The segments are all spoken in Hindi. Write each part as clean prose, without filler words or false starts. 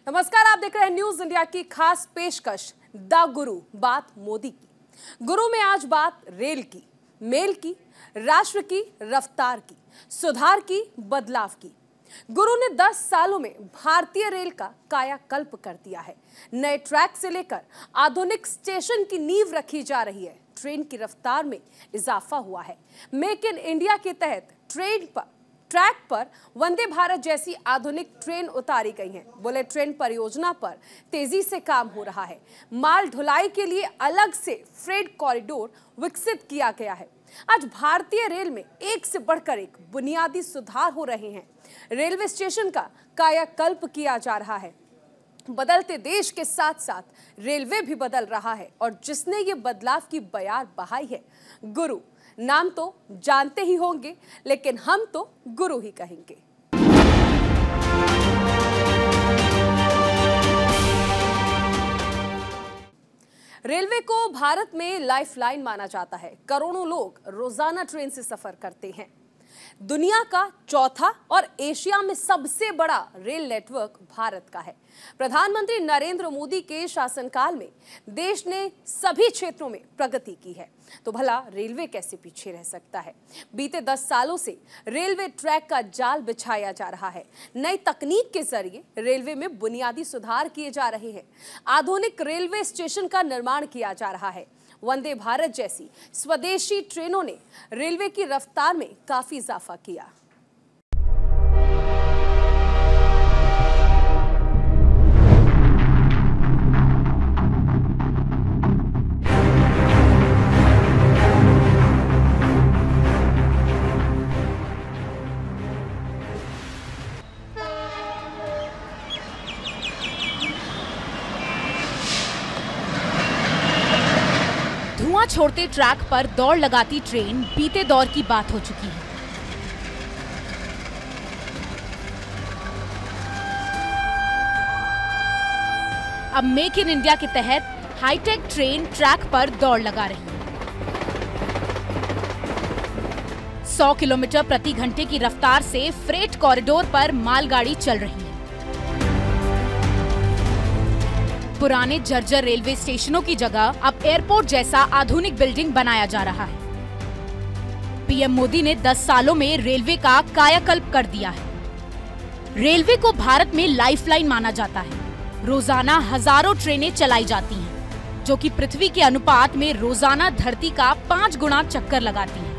नमस्कार, आप देख रहे हैं न्यूज इंडिया की खास पेशकश द गुरु, बात मोदी की। गुरु में आज बात रेल की, मेल की, राष्ट्र की, रफ्तार की, सुधार की, बदलाव की। गुरु ने 10 सालों में भारतीय रेल का कायाकल्प कर दिया है। नए ट्रैक से लेकर आधुनिक स्टेशन की नींव रखी जा रही है। ट्रेन की रफ्तार में इजाफा हुआ है। मेक इन इंडिया के तहत ट्रैक पर वंदे भारत जैसी आधुनिक ट्रेन उतारी गई हैं। बुलेट ट्रेन परियोजना पर तेजी से काम हो रहा है। माल ढुलाई के लिए अलग से फ्रेट कॉरिडोर विकसित किया गया है। आज भारतीय रेल में एक से बढ़कर एक बुनियादी सुधार हो रहे हैं। रेलवे स्टेशन का कायाकल्प किया जा रहा है। बदलते देश के साथ साथ रेलवे भी बदल रहा है और जिसने ये बदलाव की बयार बहाई है, गुरु। नाम तो जानते ही होंगे, लेकिन हम तो गुरु ही कहेंगे। रेलवे को भारत में लाइफलाइन माना जाता है। करोड़ों लोग रोजाना ट्रेन से सफर करते हैं। दुनिया का चौथा और एशिया में सबसे बड़ा रेल नेटवर्क भारत का है। प्रधानमंत्री नरेंद्र मोदी के शासनकाल में देश ने सभी क्षेत्रों में प्रगति की है, तो भला रेलवे कैसे पीछे रह सकता है। बीते 10 सालों से रेलवे ट्रैक का जाल बिछाया जा रहा है। नई तकनीक के जरिए रेलवे में बुनियादी सुधार किए जा रहे हैं। आधुनिक रेलवे स्टेशन का निर्माण किया जा रहा है। वंदे भारत जैसी स्वदेशी ट्रेनों ने रेलवे की रफ्तार में काफी इजाफा किया। धुआं छोड़ते ट्रैक पर दौड़ लगाती ट्रेन बीते दौर की बात हो चुकी है। अब मेक इन इंडिया के तहत हाईटेक ट्रेन ट्रैक पर दौड़ लगा रही है। 100 किलोमीटर प्रति घंटे की रफ्तार से फ्रेट कॉरिडोर पर मालगाड़ी चल रही है। पुराने जर्जर रेलवे स्टेशनों की जगह अब एयरपोर्ट जैसा आधुनिक बिल्डिंग बनाया जा रहा है। पीएम मोदी ने 10 सालों में रेलवे का कायाकल्प कर दिया है। रेलवे को भारत में लाइफलाइन माना जाता है। रोजाना हजारों ट्रेनें चलाई जाती हैं, जो कि पृथ्वी के अनुपात में रोजाना धरती का 5 गुना चक्कर लगाती हैं।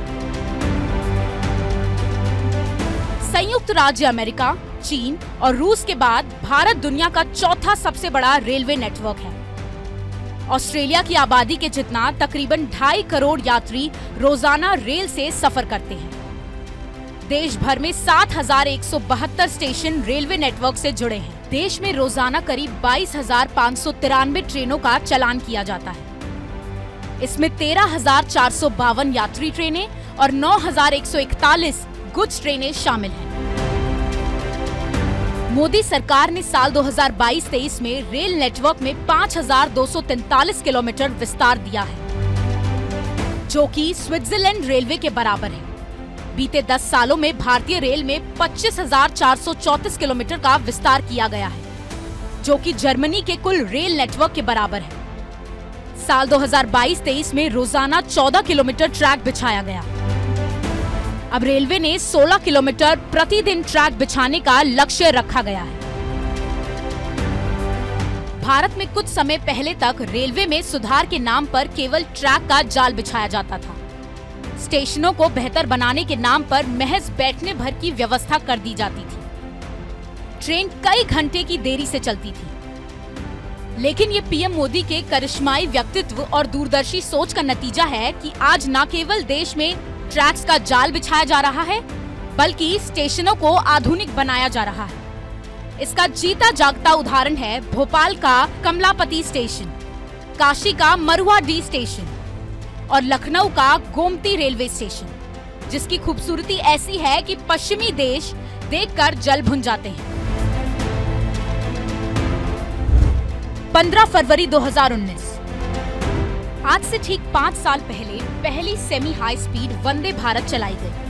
संयुक्त राज्य अमेरिका, चीन और रूस के बाद भारत दुनिया का चौथा सबसे बड़ा रेलवे नेटवर्क है। ऑस्ट्रेलिया की आबादी के जितना तकरीबन 2.5 करोड़ यात्री रोजाना रेल से सफर करते हैं। देश भर में 7,172 स्टेशन रेलवे नेटवर्क से जुड़े हैं। देश में रोजाना करीब 22,593 ट्रेनों का चलान किया जाता है। इसमें 13,452 यात्री ट्रेनें और 9,141 गुड्स ट्रेनें शामिल हैं। मोदी सरकार ने साल 2022-23 में रेल नेटवर्क में 5,243 किलोमीटर विस्तार दिया है, जो कि स्विट्जरलैंड रेलवे के बराबर है। बीते 10 सालों में भारतीय रेल में 25,434 किलोमीटर का विस्तार किया गया है, जो कि जर्मनी के कुल रेल नेटवर्क के बराबर है। साल 2022-23 में रोजाना 14 किलोमीटर ट्रैक बिछाया गया। अब रेलवे ने 16 किलोमीटर प्रतिदिन ट्रैक बिछाने का लक्ष्य रखा गया है। भारत में कुछ समय पहले तक रेलवे में सुधार के नाम पर केवल ट्रैक का जाल बिछाया जाता था। स्टेशनों को बेहतर बनाने के नाम पर महज बैठने भर की व्यवस्था कर दी जाती थी। ट्रेन कई घंटे की देरी से चलती थी। लेकिन ये पीएम मोदी के करिश्माई व्यक्तित्व और दूरदर्शी सोच का नतीजा है कि आज न केवल देश में ट्रैक्स का जाल बिछाया जा रहा है, बल्कि स्टेशनों को आधुनिक बनाया जा रहा है। इसका जीता जागता उदाहरण है भोपाल का कमलापति स्टेशन, काशी का मरुआडीह स्टेशन और लखनऊ का गोमती रेलवे स्टेशन, जिसकी खूबसूरती ऐसी है कि पश्चिमी देश देखकर जल भुन जाते हैं। 15 फरवरी 2019, आज से ठीक 5 साल पहले पहली semi high speed Vande Bharat चलाई गई।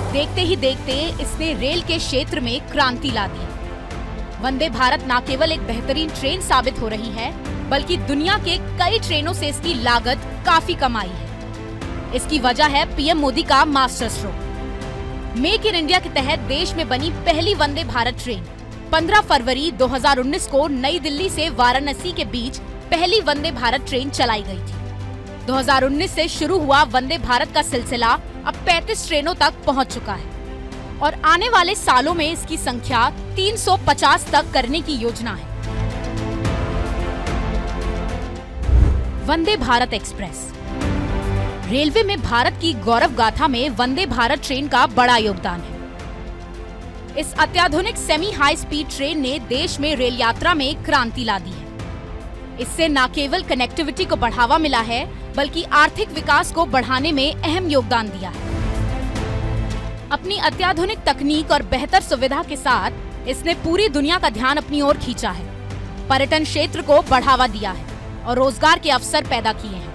देखते ही देखते इसने रेल के क्षेत्र में क्रांति ला दी। वंदे भारत न केवल एक बेहतरीन ट्रेन साबित हो रही है, बल्कि दुनिया के कई ट्रेनों से इसकी लागत काफी कम आई है। इसकी वजह है पीएम मोदी का master stroke. Make in India के तहत देश में बनी पहली वंदे भारत ट्रेन 15 फरवरी 2019 को नई दिल्ली से वाराणसी के बीच पहली वंदे भारत ट्रेन चलाई गई थी। 2019 से शुरू हुआ वंदे भारत का सिलसिला अब 35 ट्रेनों तक पहुंच चुका है और आने वाले सालों में इसकी संख्या 350 तक करने की योजना है। वंदे भारत एक्सप्रेस। रेलवे में भारत की गौरव गाथा में वंदे भारत ट्रेन का बड़ा योगदान है। इस अत्याधुनिक सेमी हाई स्पीड ट्रेन ने देश में रेल यात्रा में क्रांति ला दी है। इससे न केवल कनेक्टिविटी को बढ़ावा मिला है, बल्कि आर्थिक विकास को बढ़ाने में अहम योगदान दिया है। अपनी अत्याधुनिक तकनीक और बेहतर सुविधा के साथ इसने पूरी दुनिया का ध्यान अपनी ओर खींचा है, पर्यटन क्षेत्र को बढ़ावा दिया है और रोजगार के अवसर पैदा किए हैं।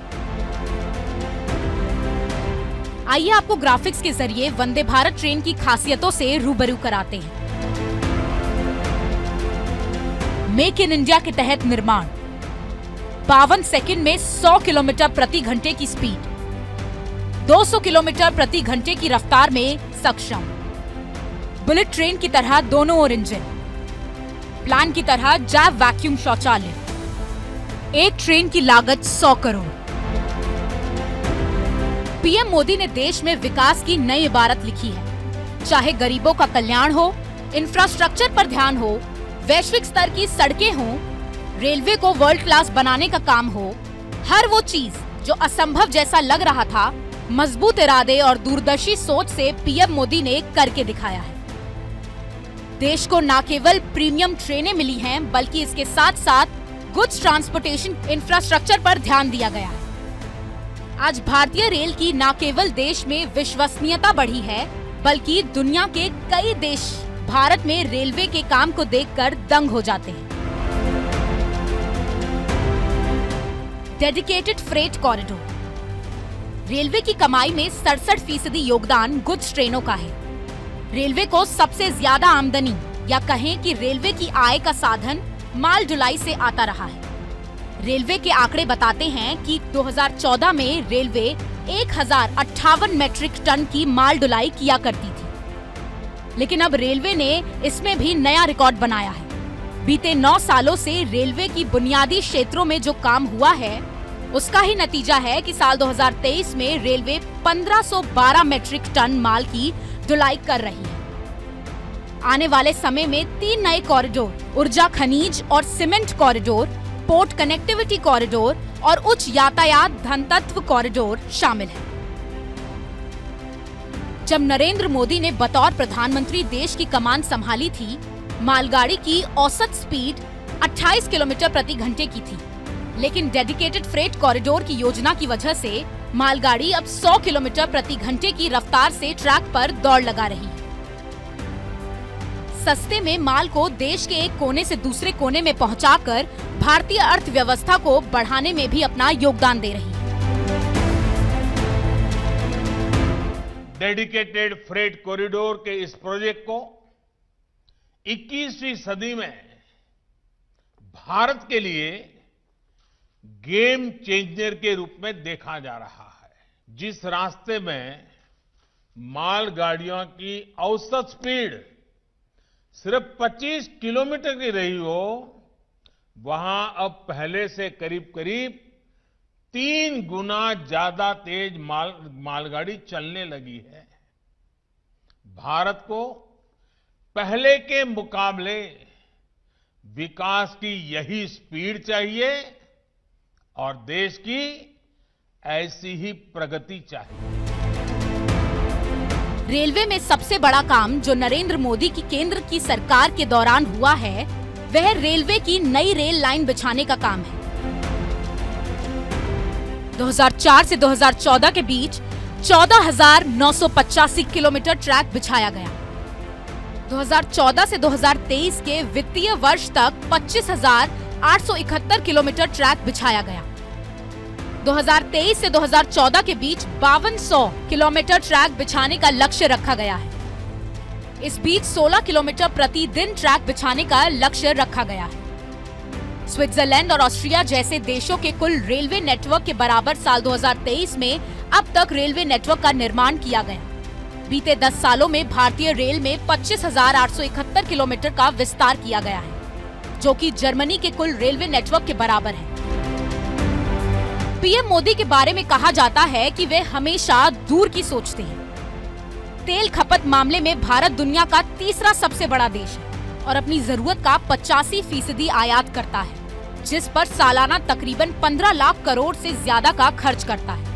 आइए आपको ग्राफिक्स के जरिए वंदे भारत ट्रेन की खासियतों से रूबरू कराते हैं। मेक इन इंडिया के तहत निर्माण, 52 सेकंड में 100 किलोमीटर प्रति घंटे की स्पीड, 200 किलोमीटर प्रति घंटे की रफ्तार में सक्षम, बुलेट ट्रेन की तरह दोनों ओर इंजन, प्लान की तरह जैव वैक्यूम शौचालय, एक ट्रेन की लागत 100 करोड़। पीएम मोदी ने देश में विकास की नई इबारत लिखी है। चाहे गरीबों का कल्याण हो, इंफ्रास्ट्रक्चर पर ध्यान हो, वैश्विक स्तर की सड़कें हों, रेलवे को वर्ल्ड क्लास बनाने का काम हो, हर वो चीज जो असंभव जैसा लग रहा था, मजबूत इरादे और दूरदर्शी सोच से पीएम मोदी ने करके दिखाया है। देश को न केवल प्रीमियम ट्रेनें मिली हैं, बल्कि इसके साथ साथ गुड्स ट्रांसपोर्टेशन इंफ्रास्ट्रक्चर पर ध्यान दिया गया है। आज भारतीय रेल की न केवल देश में विश्वसनीयता बढ़ी है, बल्कि दुनिया के कई देश भारत में रेलवे के काम को देखकर दंग हो जाते हैं। Dedicated freight corridor. रेलवे की कमाई में 67% योगदान गुड्स ट्रेनों का है। रेलवे को सबसे ज्यादा आमदनी या कहें कि रेलवे की आय का साधन माल ढुलाई से आता रहा है। रेलवे के आंकड़े बताते हैं कि 2014 में रेलवे 1058 मीट्रिक टन की माल ढुलाई किया करती थी, लेकिन अब रेलवे ने इसमें भी नया रिकॉर्ड बनाया है। बीते 9 सालों से रेलवे की बुनियादी क्षेत्रों में जो काम हुआ है, उसका ही नतीजा है कि साल 2023 में रेलवे 1512 मीट्रिक टन माल की ढुलाई कर रही है। आने वाले समय में 3 नए कॉरिडोर, ऊर्जा खनिज और cement corridor, port connectivity corridor और उच्च यातायात धनतत्व कॉरिडोर शामिल है। जब नरेंद्र मोदी ने बतौर प्रधानमंत्री देश की कमान संभाली थी, मालगाड़ी की औसत स्पीड 28 किलोमीटर प्रति घंटे की थी, लेकिन डेडिकेटेड फ्रेट कॉरिडोर की योजना की वजह से मालगाड़ी अब 100 किलोमीटर प्रति घंटे की रफ्तार से ट्रैक पर दौड़ लगा रही है। सस्ते में माल को देश के एक कोने से दूसरे कोने में पहुंचाकर भारतीय अर्थव्यवस्था को बढ़ाने में भी अपना योगदान दे रही है। डेडिकेटेड फ्रेट कॉरिडोर के इस प्रोजेक्ट को 21वीं सदी में भारत के लिए गेम चेंजर के रूप में देखा जा रहा है। जिस रास्ते में मालगाड़ियों की औसत स्पीड सिर्फ 25 किलोमीटर की रही हो, वहां अब पहले से करीब करीब 3 गुना ज्यादा तेज मालगाड़ी चलने लगी है। भारत को पहले के मुकाबले विकास की यही स्पीड चाहिए और देश की ऐसी ही प्रगति चाहिए। रेलवे में सबसे बड़ा काम जो नरेंद्र मोदी की केंद्र की सरकार के दौरान हुआ है, वह रेलवे की नई रेल लाइन बिछाने का काम है। 2004 से 2014 के बीच 14,985 किलोमीटर ट्रैक बिछाया गया। 2014 से 2023 के वित्तीय वर्ष तक 25,871 किलोमीटर ट्रैक बिछाया गया। 2023 से 2014 के बीच 5200 किलोमीटर ट्रैक बिछाने का लक्ष्य रखा गया है। इस बीच 16 किलोमीटर प्रतिदिन ट्रैक बिछाने का लक्ष्य रखा गया है। स्विट्जरलैंड और ऑस्ट्रिया जैसे देशों के कुल रेलवे नेटवर्क के बराबर साल 2023 में अब तक रेलवे नेटवर्क का निर्माण किया गया। बीते 10 सालों में भारतीय रेल में 25,871 किलोमीटर का विस्तार किया गया है, जो कि जर्मनी के कुल रेलवे नेटवर्क के बराबर है। पीएम मोदी के बारे में कहा जाता है कि वे हमेशा दूर की सोचते हैं। तेल खपत मामले में भारत दुनिया का तीसरा सबसे बड़ा देश है और अपनी जरूरत का 85% आयात करता है, जिस पर सालाना तकरीबन 15 लाख करोड़ से ज्यादा का खर्च करता है।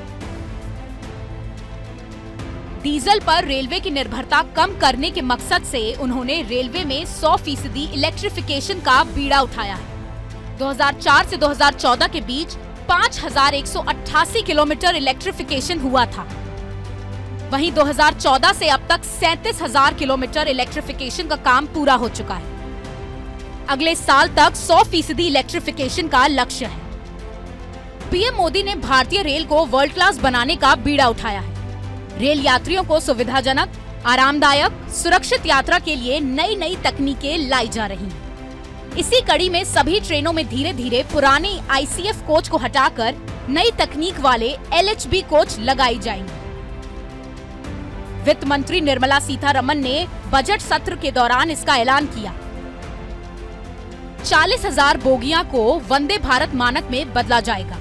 डीजल पर रेलवे की निर्भरता कम करने के मकसद से उन्होंने रेलवे में 100% इलेक्ट्रिफिकेशन का बीड़ा उठाया है। 2004 से 2014 के बीच 5,188 किलोमीटर इलेक्ट्रिफिकेशन हुआ था। वहीं 2014 से अब तक 37,000 किलोमीटर इलेक्ट्रिफिकेशन का काम पूरा हो चुका है। अगले साल तक 100% इलेक्ट्रिफिकेशन का लक्ष्य है। पीएम मोदी ने भारतीय रेल को वर्ल्ड क्लास बनाने का बीड़ा उठाया है। रेल यात्रियों को सुविधाजनक, आरामदायक, सुरक्षित यात्रा के लिए नई नई तकनीकें लाई जा रही हैं। इसी कड़ी में सभी ट्रेनों में धीरे धीरे पुराने ICF कोच को हटाकर नई तकनीक वाले LHB कोच लगाई जाएंगे। वित्त मंत्री निर्मला सीतारमण ने बजट सत्र के दौरान इसका ऐलान किया। 40,000 बोगियां को वंदे भारत मानक में बदला जाएगा।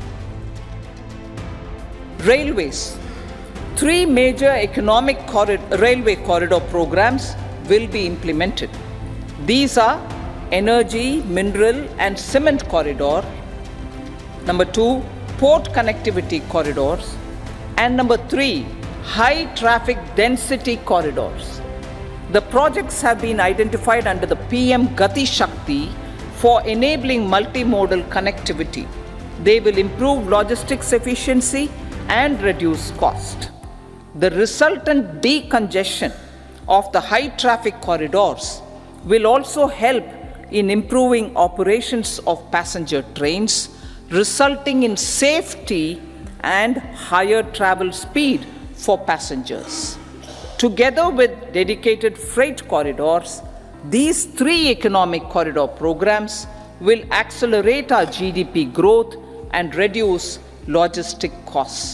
Railways. 3 major economic railway corridor programs will be implemented. These are Energy, Mineral and Cement Corridor, number 2, Port Connectivity Corridors, and number 3, High Traffic Density Corridors. The projects have been identified under the PM Gati Shakti for enabling multimodal connectivity. They will improve logistics efficiency and reduce cost. The resultant decongestion of the high traffic corridors will also help in improving operations of passenger trains, resulting in safety and higher travel speed for passengers. Together with dedicated freight corridors, these 3 economic corridor programs will accelerate our GDP growth and reduce logistic costs.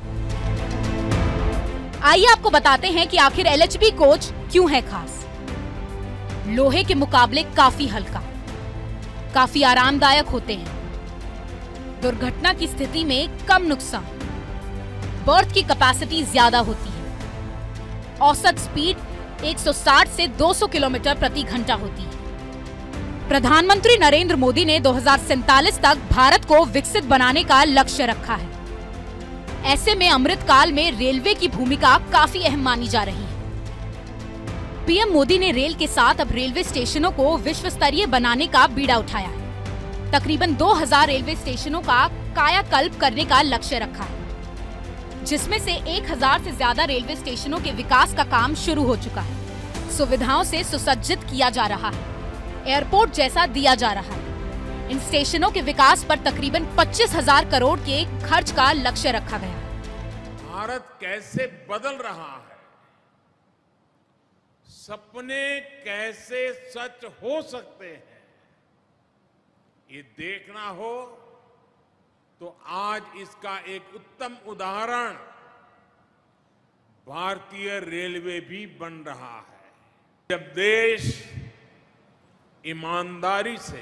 आइए आपको बताते हैं कि आखिर LHB कोच क्यों है खास। लोहे के मुकाबले काफी हल्का, काफी आरामदायक होते हैं, दुर्घटना की स्थिति में कम नुकसान, बर्थ की कैपेसिटी ज्यादा होती है, औसत स्पीड 160 से 200 किलोमीटर प्रति घंटा होती है। प्रधानमंत्री नरेंद्र मोदी ने 2047 तक भारत को विकसित बनाने का लक्ष्य रखा है। ऐसे में अमृतकाल में रेलवे की भूमिका काफी अहम मानी जा रही है। पीएम मोदी ने रेल के साथ अब रेलवे स्टेशनों को विश्व स्तरीय बनाने का बीड़ा उठाया है। तकरीबन 2000 रेलवे स्टेशनों का कायाकल्प करने का लक्ष्य रखा है, जिसमें से 1000 से ज्यादा रेलवे स्टेशनों के विकास का काम शुरू हो चुका है। सुविधाओं से सुसज्जित किया जा रहा है, एयरपोर्ट जैसा दिया जा रहा है। इन स्टेशनों के विकास पर तकरीबन 25,000 करोड़ के खर्च का लक्ष्य रखा गया। भारत कैसे बदल रहा है, सपने कैसे सच हो सकते हैं, ये देखना हो तो आज इसका एक उत्तम उदाहरण भारतीय रेलवे भी बन रहा है। जब देश ईमानदारी से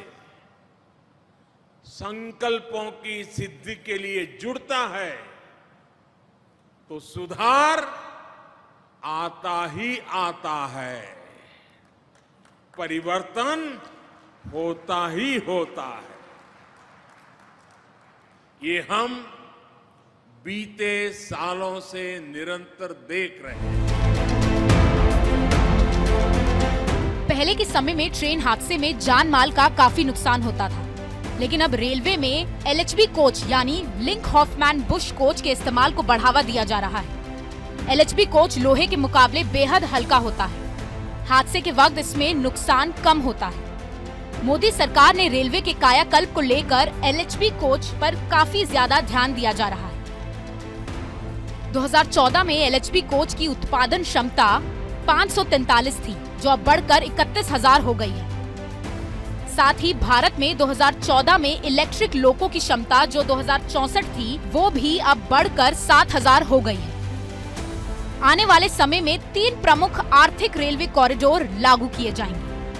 संकल्पों की सिद्धि के लिए जुड़ता है तो सुधार आता ही आता है, परिवर्तन होता ही होता है। ये हम बीते सालों से निरंतर देख रहे हैं। पहले के समय में ट्रेन हादसे में जान माल का काफी नुकसान होता था, लेकिन अब रेलवे में LHB कोच यानी लिंक हॉफमैन बुश कोच के इस्तेमाल को बढ़ावा दिया जा रहा है। LHB कोच लोहे के मुकाबले बेहद हल्का होता है। हादसे के वक्त इसमें नुकसान कम होता है। मोदी सरकार ने रेलवे के कायाकल्प को लेकर LHB कोच पर काफी ज्यादा ध्यान दिया जा रहा है। 2014 में LHB कोच की उत्पादन क्षमता 543 थी, जो अब बढ़कर 31,000 हो गई है। साथ ही भारत में 2014 में इलेक्ट्रिक लोको की क्षमता जो 2064 थी, वो भी अब बढ़कर 7,000 हो गई है। आने वाले समय में 3 प्रमुख आर्थिक रेलवे कॉरिडोर लागू किए जाएंगे।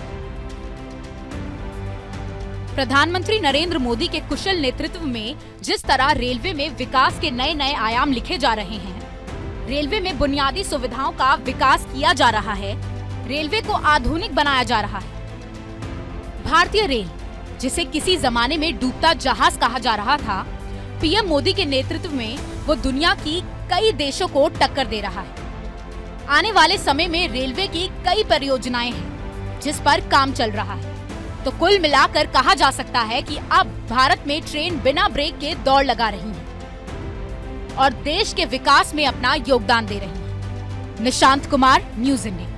प्रधानमंत्री नरेंद्र मोदी के कुशल नेतृत्व में जिस तरह रेलवे में विकास के नए नए आयाम लिखे जा रहे हैं, रेलवे में बुनियादी सुविधाओं का विकास किया जा रहा है, रेलवे को आधुनिक बनाया जा रहा है। भारतीय रेल, जिसे किसी जमाने में डूबता जहाज कहा जा रहा था, पीएम मोदी के नेतृत्व में वो दुनिया की कई देशों को टक्कर दे रहा है। आने वाले समय में रेलवे की कई परियोजनाएं हैं जिस पर काम चल रहा है। तो कुल मिलाकर कहा जा सकता है कि अब भारत में ट्रेन बिना ब्रेक के दौड़ लगा रही है और देश के विकास में अपना योगदान दे रही है। Nishant Kumar, news India.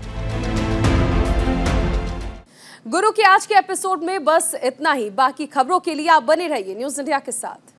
गुरु के आज के एपिसोड में बस इतना ही। बाकी खबरों के लिए आप बने रहिए न्यूज़ इंडिया के साथ।